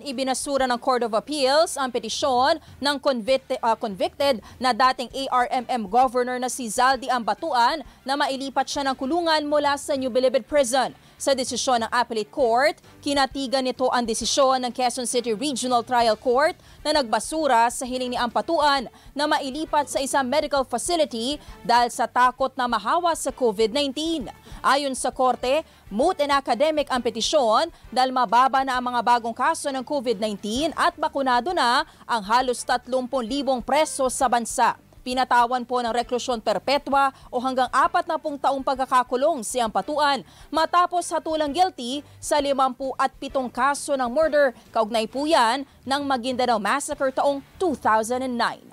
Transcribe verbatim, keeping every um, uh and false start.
Ibinasura ng Court of Appeals ang petisyon ng convicted, uh, convicted na dating A R M M governor na si Zaldy Ambatuan na mailipat siya ng kulungan mula sa New Bilibid Prison. Sa desisyon ng Appellate Court, kinatigan nito ang desisyon ng Quezon City Regional Trial Court na nagbasura sa hiling ni Ambatuan na mailipat sa isang medical facility dahil sa takot na mahawa sa COVID nineteen. Ayon sa korte, moot and academic ang petisyon dahil mababa na ang mga bagong kaso ng COVID nineteen at bakunado na ang halos tatlumpu libong preso sa bansa. Pinatawan po ng reklusyon perpetua o hanggang apat na pung taong pagkakakulong si Ambatuan matapos hatulang guilty sa limampu at pitong kaso ng murder kaugnay po yan ng Maguindanao Massacre taong two thousand nine.